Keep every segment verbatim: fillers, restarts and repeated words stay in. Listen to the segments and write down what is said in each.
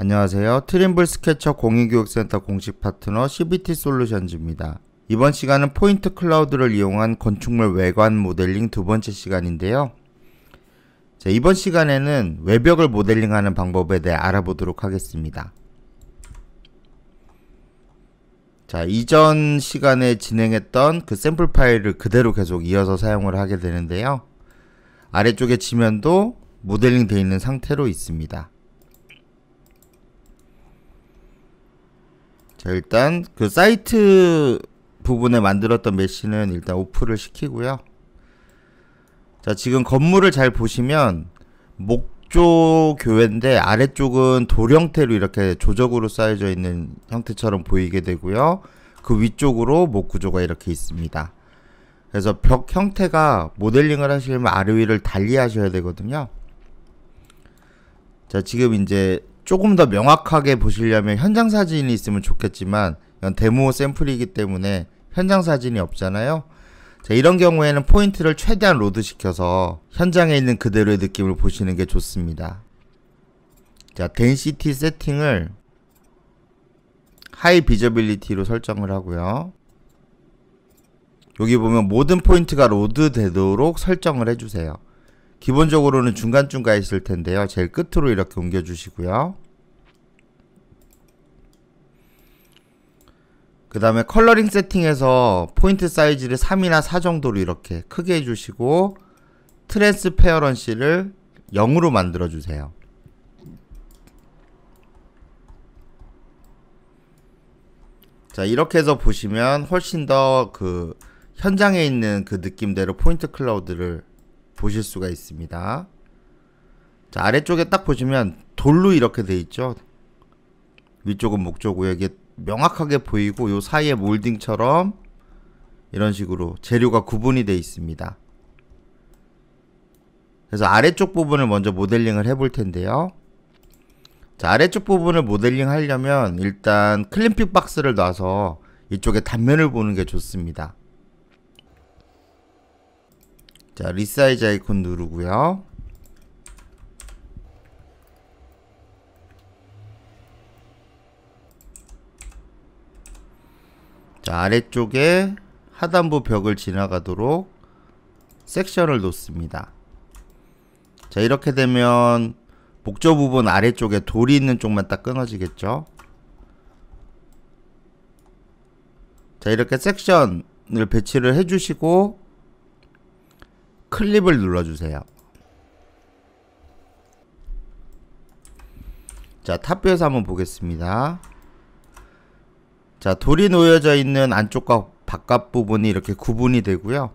안녕하세요. 트림블 스케쳐 공인교육센터 공식 파트너 씨비티 솔루션즈입니다. 이번 시간은 포인트 클라우드를 이용한 건축물 외관 모델링 두 번째 시간인데요. 자, 이번 시간에는 외벽을 모델링하는 방법에 대해 알아보도록 하겠습니다. 자, 이전 시간에 진행했던 그 샘플 파일을 그대로 계속 이어서 사용을 하게 되는데요. 아래쪽에 지면도 모델링 되어 있는 상태로 있습니다. 자, 일단 그 사이트 부분에 만들었던 메시는 일단 오프를 시키고요. 자, 지금 건물을 잘 보시면 목조 교회인데 아래쪽은 돌 형태로 이렇게 조적으로 쌓여져 있는 형태처럼 보이게 되고요. 그 위쪽으로 목 구조가 이렇게 있습니다. 그래서 벽 형태가 모델링을 하시려면 아래 위를 달리 하셔야 되거든요. 자, 지금 이제 조금 더 명확하게 보시려면 현장 사진이 있으면 좋겠지만 이건 데모 샘플이기 때문에 현장 사진이 없잖아요. 자, 이런 경우에는 포인트를 최대한 로드 시켜서 현장에 있는 그대로의 느낌을 보시는 게 좋습니다. 자, 덴시티 세팅을 하이 비저빌리티로 설정을 하고요. 여기 보면 모든 포인트가 로드 되도록 설정을 해주세요. 기본적으로는 중간중간에 있을 텐데요. 제일 끝으로 이렇게 옮겨 주시고요. 그 다음에 컬러링 세팅에서 포인트 사이즈를 삼이나 사 정도로 이렇게 크게 해주시고 트랜스페어런시를 영으로 만들어 주세요. 자, 이렇게 해서 보시면 훨씬 더 그 현장에 있는 그 느낌대로 포인트 클라우드를 보실 수가 있습니다. 자, 아래쪽에 딱 보시면 돌로 이렇게 돼 있죠. 위쪽은 목조고요. 이게 명확하게 보이고 요 사이에 몰딩처럼 이런 식으로 재료가 구분이 되어 있습니다. 그래서 아래쪽 부분을 먼저 모델링을 해볼 텐데요. 자, 아래쪽 부분을 모델링 하려면 일단 클린픽 박스를 놔서 이쪽에 단면을 보는 게 좋습니다. 자, 리사이즈 아이콘 누르고요. 자, 아래쪽에 하단부 벽을 지나가도록 섹션을 놓습니다. 자, 이렇게 되면 목조 부분 아래쪽에 돌이 있는 쪽만 딱 끊어지겠죠. 자, 이렇게 섹션을 배치를 해주시고 클립을 눌러주세요. 자, 탑뷰에서 한번 보겠습니다. 자, 돌이 놓여져 있는 안쪽과 바깥 부분이 이렇게 구분이 되고요.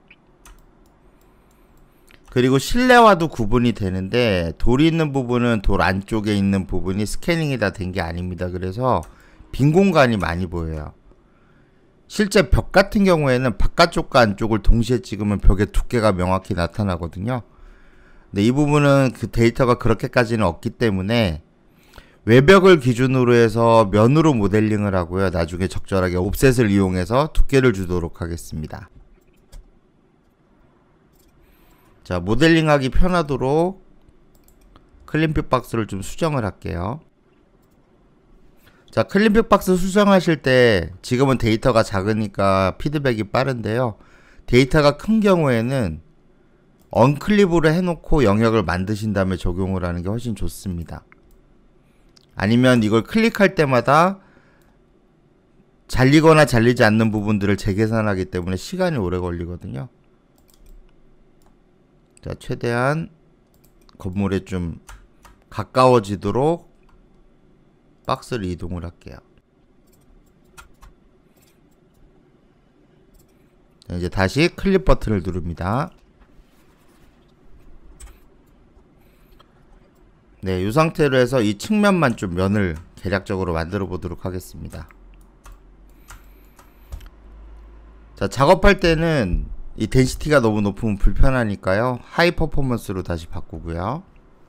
그리고 실내와도 구분이 되는데 돌이 있는 부분은 돌 안쪽에 있는 부분이 스캐닝이 다 된 게 아닙니다. 그래서 빈 공간이 많이 보여요. 실제 벽 같은 경우에는 바깥쪽과 안쪽을 동시에 찍으면 벽의 두께가 명확히 나타나거든요. 근데 이 부분은 그 데이터가 그렇게까지는 없기 때문에 외벽을 기준으로 해서 면으로 모델링을 하고요. 나중에 적절하게 옵셋을 이용해서 두께를 주도록 하겠습니다. 자, 모델링하기 편하도록 클린픽 박스를 좀 수정을 할게요. 자, 클린픽 박스 수정하실 때 지금은 데이터가 작으니까 피드백이 빠른데요. 데이터가 큰 경우에는 언클립으로 해놓고 영역을 만드신 다음에 적용을 하는 게 훨씬 좋습니다. 아니면 이걸 클릭할 때마다 잘리거나 잘리지 않는 부분들을 재계산하기 때문에 시간이 오래 걸리거든요. 자, 최대한 건물에 좀 가까워지도록 박스를 이동을 할게요. 자, 이제 다시 클릭 버튼을 누릅니다. 네, 이 상태로 해서 이 측면만 좀 면을 대략적으로 만들어 보도록 하겠습니다. 자, 작업할 때는 이 덴시티가 너무 높으면 불편하니까요. 하이 퍼포먼스로 다시 바꾸고요.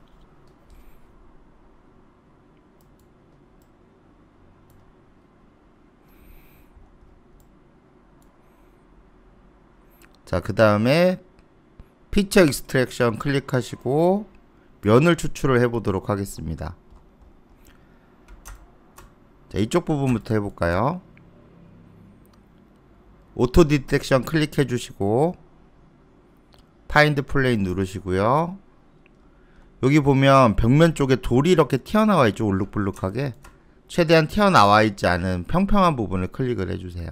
자, 그 다음에 피처 익스트랙션 클릭하시고 면을 추출을 해 보도록 하겠습니다. 자, 이쪽 부분부터 해볼까요? 오토 디텍션 클릭해 주시고 파인드 플레인 누르시고요. 여기 보면 벽면 쪽에 돌이 이렇게 튀어나와 있죠. 울룩불룩하게. 최대한 튀어나와 있지 않은 평평한 부분을 클릭을 해주세요.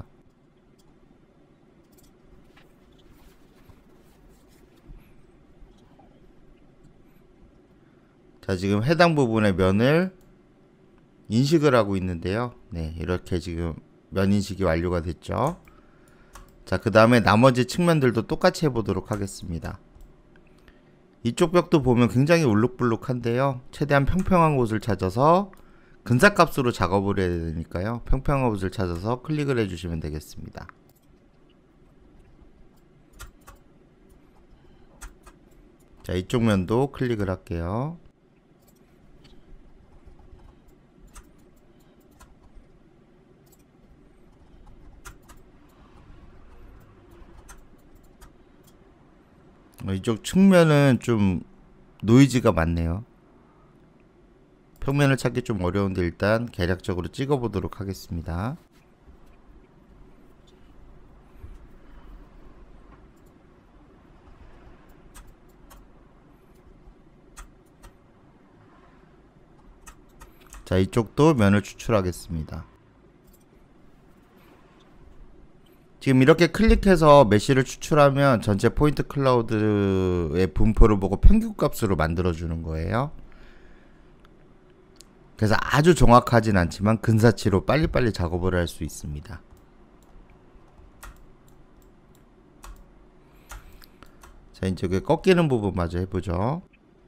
자, 지금 해당 부분의 면을 인식을 하고 있는데요. 네, 이렇게 지금 면 인식이 완료가 됐죠. 자, 그 다음에 나머지 측면들도 똑같이 해보도록 하겠습니다. 이쪽 벽도 보면 굉장히 울룩불룩한데요. 최대한 평평한 곳을 찾아서 근사값으로 작업을 해야 되니까요. 평평한 곳을 찾아서 클릭을 해주시면 되겠습니다. 자, 이쪽 면도 클릭을 할게요. 이쪽 측면은 좀 노이즈가 많네요. 평면을 찾기 좀 어려운데 일단 개략적으로 찍어 보도록 하겠습니다. 자, 이쪽도 면을 추출하겠습니다. 지금 이렇게 클릭해서 메쉬를 추출하면 전체 포인트 클라우드의 분포를 보고 평균값으로 만들어주는 거예요. 그래서 아주 정확하진 않지만 근사치로 빨리빨리 작업을 할 수 있습니다. 자, 이제 그 꺾이는 부분 마저 해보죠.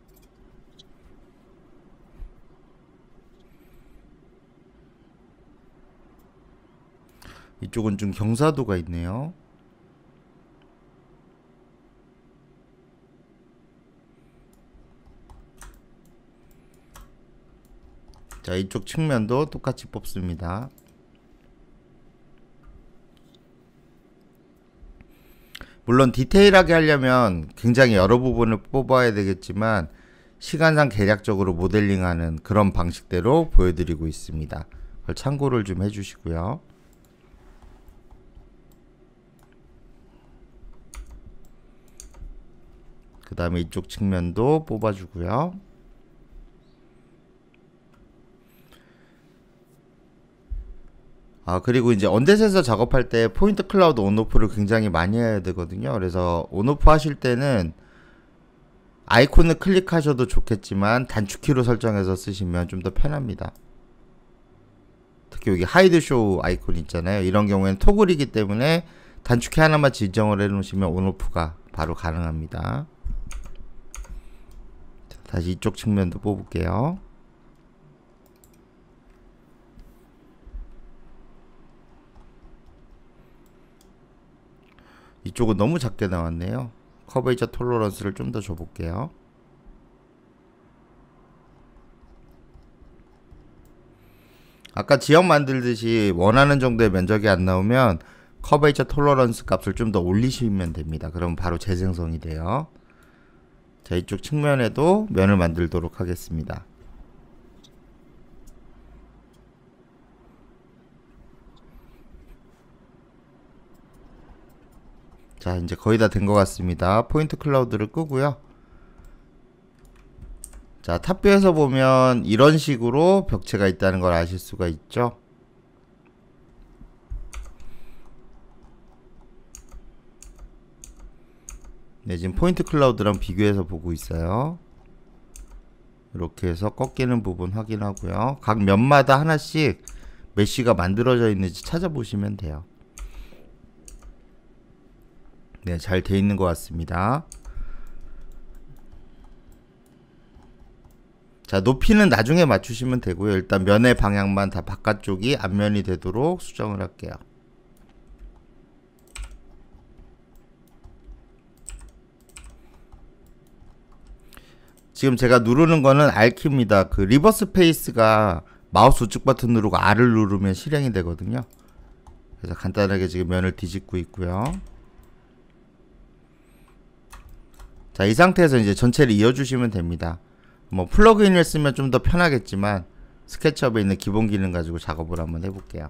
이쪽은 좀 경사도가 있네요. 자, 이쪽 측면도 똑같이 뽑습니다. 물론 디테일하게 하려면 굉장히 여러 부분을 뽑아야 되겠지만 시간상 계략적으로 모델링하는 그런 방식대로 보여드리고 있습니다. 그걸 참고를 좀 해주시고요. 그 다음에 이쪽 측면도 뽑아주고요. 아, 그리고 이제 언댓에서 작업할 때 포인트 클라우드 온오프를 굉장히 많이 해야 되거든요. 그래서 온오프 하실 때는 아이콘을 클릭하셔도 좋겠지만 단축키로 설정해서 쓰시면 좀 더 편합니다. 특히 여기 하이드 쇼 아이콘 있잖아요. 이런 경우에는 토글이기 때문에 단축키 하나만 지정을 해 놓으시면 온오프가 바로 가능합니다. 다시 이쪽 측면도 뽑을게요. 이쪽은 너무 작게 나왔네요. 커베이처 톨러런스를 좀 더 줘볼게요. 아까 지역 만들듯이 원하는 정도의 면적이 안 나오면 커베이처 톨러런스 값을 좀 더 올리시면 됩니다. 그럼 바로 재생성이 돼요. 자, 이쪽 측면에도 면을 만들도록 하겠습니다. 자, 이제 거의 다 된 것 같습니다. 포인트 클라우드를 끄고요. 자, 탑뷰에서 보면 이런 식으로 벽체가 있다는 걸 아실 수가 있죠. 네, 지금 포인트 클라우드랑 비교해서 보고 있어요. 이렇게 해서 꺾이는 부분 확인하고요. 각 면마다 하나씩 메쉬가 만들어져 있는지 찾아보시면 돼요. 네, 잘 돼 있는 것 같습니다. 자, 높이는 나중에 맞추시면 되고요. 일단 면의 방향만 다 바깥쪽이 앞면이 되도록 수정을 할게요. 지금 제가 누르는 거는 R키입니다. 그 리버스 페이스가 마우스 우측 버튼 누르고 R을 누르면 실행이 되거든요. 그래서 간단하게 지금 면을 뒤집고 있고요. 자, 이 상태에서 이제 전체를 이어주시면 됩니다. 뭐 플러그인을 쓰면 좀 더 편하겠지만 스케치업에 있는 기본 기능 가지고 작업을 한번 해볼게요.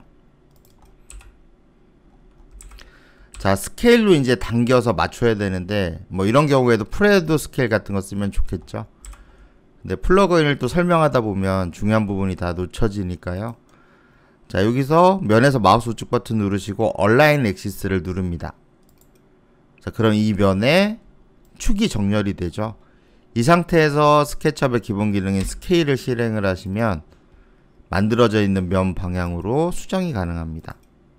자, 스케일로 이제 당겨서 맞춰야 되는데 뭐 이런 경우에도 프레드 스케일 같은 거 쓰면 좋겠죠. 근데 플러그인을 또 설명하다 보면 중요한 부분이 다 놓쳐지니까요. 자, 여기서 면에서 마우스 우측 버튼 누르시고 얼라인 엑시스를 누릅니다. 자, 그럼 이 면에 축이 정렬이 되죠. 이 상태에서 스케치업의 기본 기능인 스케일을 실행을 하시면 만들어져 있는 면 방향으로 수정이 가능합니다.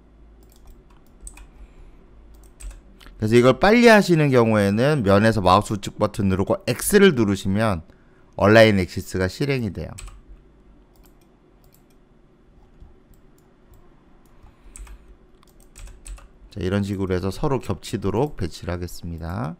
그래서 이걸 빨리 하시는 경우에는 면에서 마우스 우측 버튼 누르고 X를 누르시면 얼라인 엑시스가 실행이 돼요. 자, 이런 식으로 해서 서로 겹치도록 배치를 하겠습니다.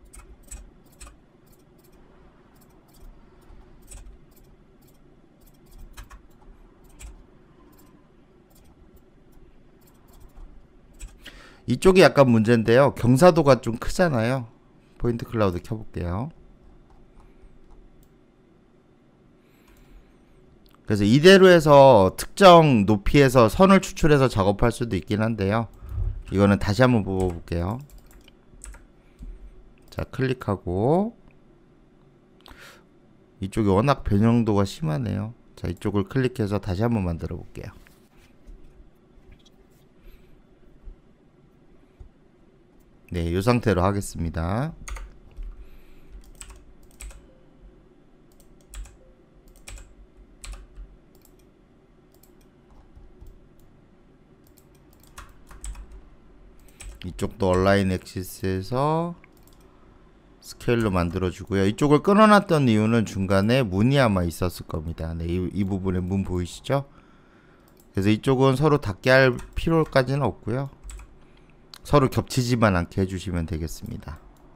이쪽이 약간 문제인데요. 경사도가 좀 크잖아요. 포인트 클라우드 켜볼게요. 그래서 이대로 해서 특정 높이에서 선을 추출해서 작업할 수도 있긴 한데요. 이거는 다시 한번 뽑아볼게요. 자, 클릭하고 이쪽이 워낙 변형도가 심하네요. 자, 이쪽을 클릭해서 다시 한번 만들어 볼게요. 네, 이 상태로 하겠습니다. 이쪽도 얼라인 엑시스에서 스케일로 만들어주고요. 이쪽을 끊어놨던 이유는 중간에 문이 아마 있었을 겁니다. 네, 이, 이 부분에 문 보이시죠? 그래서 이쪽은 서로 닿게 할 필요까지는 없고요. 서로 겹치지만 않게 해주시면 되겠습니다.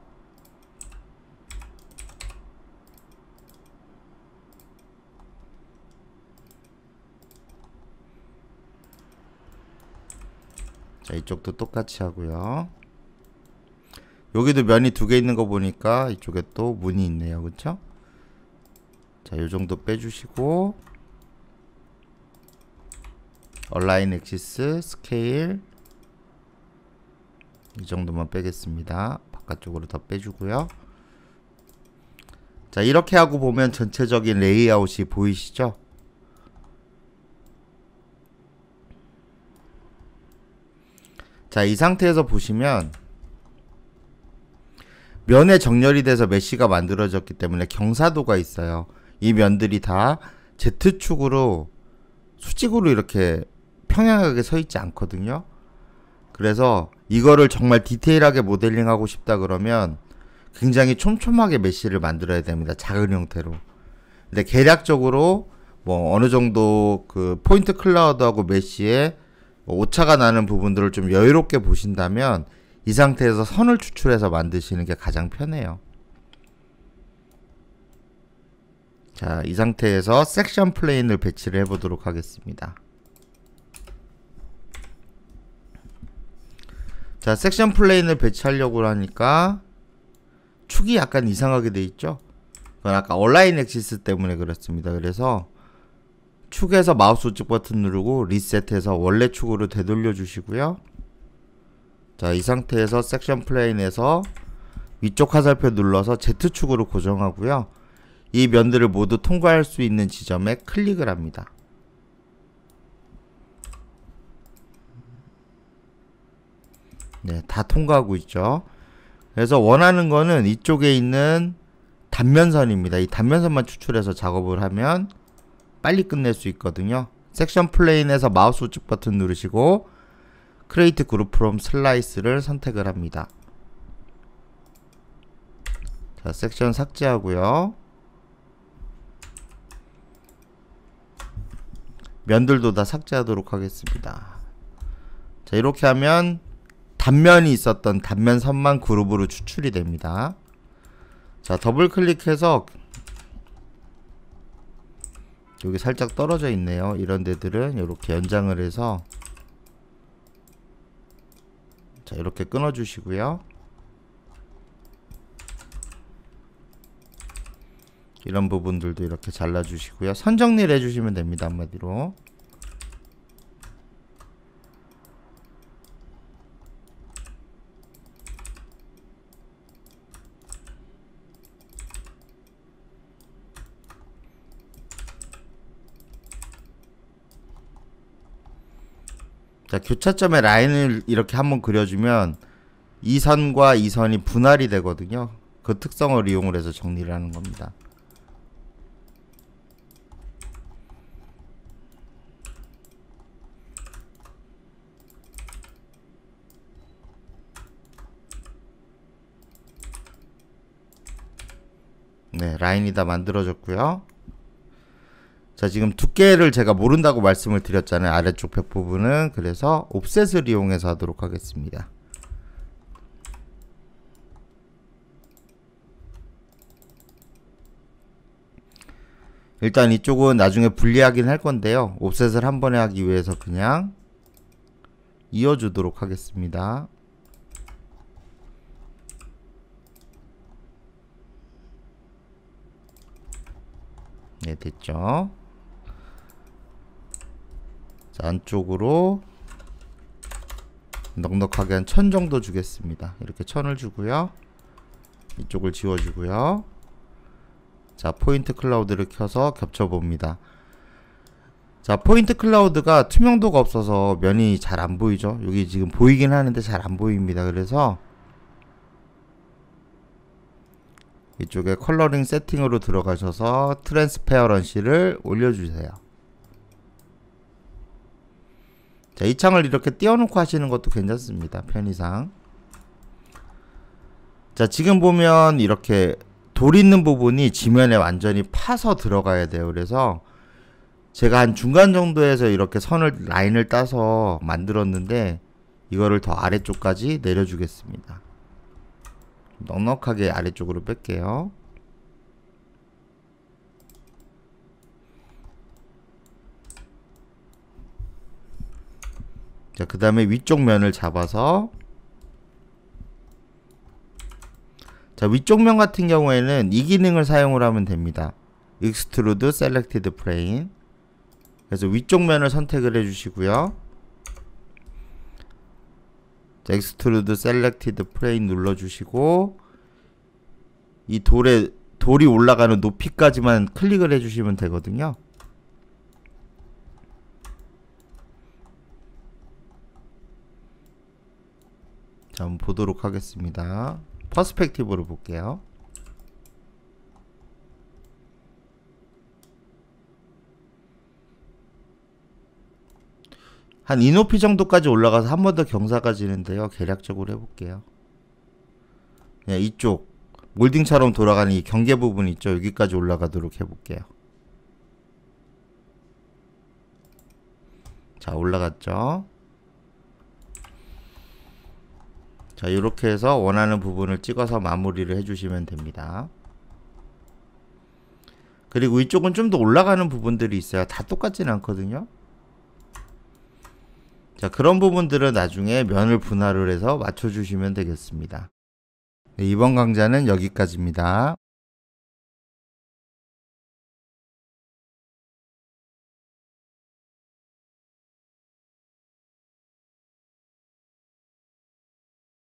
자, 이쪽도 똑같이 하고요. 여기도 면이 두 개 있는 거 보니까 이쪽에 또 문이 있네요. 그쵸? 자, 요 정도 빼주시고 얼라인 엑시스, 스케일 이 정도만 빼겠습니다. 바깥쪽으로 더 빼주고요. 자, 이렇게 하고 보면 전체적인 레이아웃이 보이시죠? 자, 이 상태에서 보시면 면에 정렬이 돼서 메쉬가 만들어졌기 때문에 경사도가 있어요. 이 면들이 다 Z축으로 수직으로 이렇게 평행하게 서 있지 않거든요. 그래서 이거를 정말 디테일하게 모델링 하고 싶다 그러면 굉장히 촘촘하게 메쉬를 만들어야 됩니다. 작은 형태로. 근데 계략적으로 뭐 어느 정도 그 포인트 클라우드하고 메쉬에 뭐 오차가 나는 부분들을 좀 여유롭게 보신다면 이 상태에서 선을 추출해서 만드시는 게 가장 편해요. 자, 이 상태에서 섹션 플레인을 배치를 해보도록 하겠습니다. 자, 섹션 플레인을 배치하려고 하니까 축이 약간 이상하게 돼 있죠? 그건 아까 얼라인 엑시스 때문에 그렇습니다. 그래서 축에서 마우스 우측 버튼 누르고 리셋해서 원래 축으로 되돌려 주시고요. 자, 이 상태에서 섹션 플레인에서 위쪽 화살표 눌러서 Z축으로 고정하고요. 이 면들을 모두 통과할 수 있는 지점에 클릭을 합니다. 네, 다 통과하고 있죠. 그래서 원하는 거는 이쪽에 있는 단면선입니다. 이 단면선만 추출해서 작업을 하면 빨리 끝낼 수 있거든요. 섹션 플레인에서 마우스 우측 버튼 누르시고 Create Group from Slice를 선택을 합니다. 자, 섹션 삭제하고요. 면들도 다 삭제하도록 하겠습니다. 자, 이렇게 하면 단면이 있었던 단면선만 그룹으로 추출이 됩니다. 자, 더블 클릭해서 여기 살짝 떨어져 있네요. 이런 데들은 이렇게 연장을 해서 자, 이렇게 끊어 주시고요. 이런 부분들도 이렇게 잘라주시고요. 선 정리를 해주시면 됩니다. 한마디로. 자, 교차점에 라인을 이렇게 한번 그려주면 이 선과 이 선이 분할이 되거든요. 그 특성을 이용을 해서 정리를 하는 겁니다. 네, 라인이 다 만들어졌고요. 자, 지금 두께를 제가 모른다고 말씀을 드렸잖아요. 아래쪽 벽 부분은. 그래서 옵셋을 이용해서 하도록 하겠습니다. 일단 이쪽은 나중에 분리하긴 할 건데요. 옵셋을 한 번에 하기 위해서 그냥 이어주도록 하겠습니다. 네, 됐죠. 자, 안쪽으로 넉넉하게 한 천 정도 주겠습니다. 이렇게 천을 주고요. 이쪽을 지워주고요. 자, 포인트 클라우드를 켜서 겹쳐봅니다. 자, 포인트 클라우드가 투명도가 없어서 면이 잘 안 보이죠. 여기 지금 보이긴 하는데 잘 안 보입니다. 그래서 이쪽에 컬러링 세팅으로 들어가셔서 트랜스페어런시를 올려주세요. 자, 이 창을 이렇게 띄워놓고 하시는 것도 괜찮습니다. 편의상. 자, 지금 보면 이렇게 돌 있는 부분이 지면에 완전히 파서 들어가야 돼요. 그래서 제가 한 중간 정도에서 이렇게 선을 라인을 따서 만들었는데 이거를 더 아래쪽까지 내려주겠습니다. 넉넉하게 아래쪽으로 뺄게요. 자, 그 다음에 위쪽 면을 잡아서, 자, 위쪽 면 같은 경우에는 이 기능을 사용을 하면 됩니다. Extrude Selected Plane. 그래서 위쪽 면을 선택을 해주시고요. 자, Extrude Selected Plane 눌러주시고, 이 돌에, 돌이 올라가는 높이까지만 클릭을 해주시면 되거든요. 자, 한번 보도록 하겠습니다. 퍼스펙티브로 볼게요. 한 이 높이 정도까지 올라가서 한 번 더 경사가 지는데요. 계략적으로 해볼게요. 그냥 이쪽 몰딩처럼 돌아가는 이 경계 부분 있죠. 여기까지 올라가도록 해볼게요. 자, 올라갔죠. 자, 이렇게 해서 원하는 부분을 찍어서 마무리를 해주시면 됩니다. 그리고 이쪽은 좀 더 올라가는 부분들이 있어요. 다 똑같진 않거든요. 자, 그런 부분들은 나중에 면을 분할을 해서 맞춰주시면 되겠습니다. 네, 이번 강좌는 여기까지입니다.